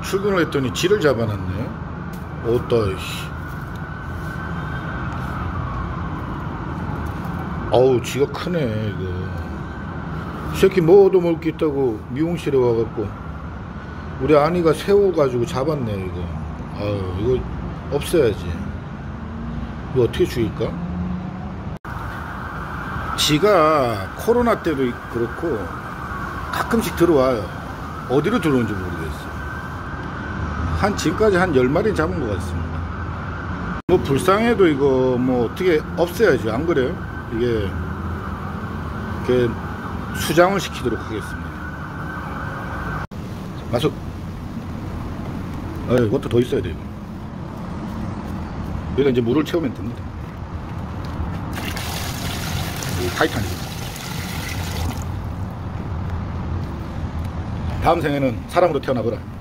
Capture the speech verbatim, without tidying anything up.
출근을 했더니 쥐를 잡아놨네. 어따, 어우, 쥐가 크네, 이거. 이 새끼 먹어도 먹을 게 있다고 미용실에 와갖고, 우리 아니가 세워가지고 잡았네, 이거. 아유, 이거 없애야지. 이거 어떻게 죽일까? 쥐가 코로나 때도 그렇고, 가끔씩 들어와요. 어디로 들어오는지 모르겠어요. 한 지금까지 한 열 마리 잡은 것 같습니다. 뭐 불쌍해도 이거 뭐 어떻게 없애야지, 안 그래요? 이게 이렇게 수장을 시키도록 하겠습니다. 마속. 아, 이것도 더 있어야 돼요. 여기다 이제 물을 채우면 됩니다. 타이탄이죠. 다음 생에는 사람으로 태어나보라.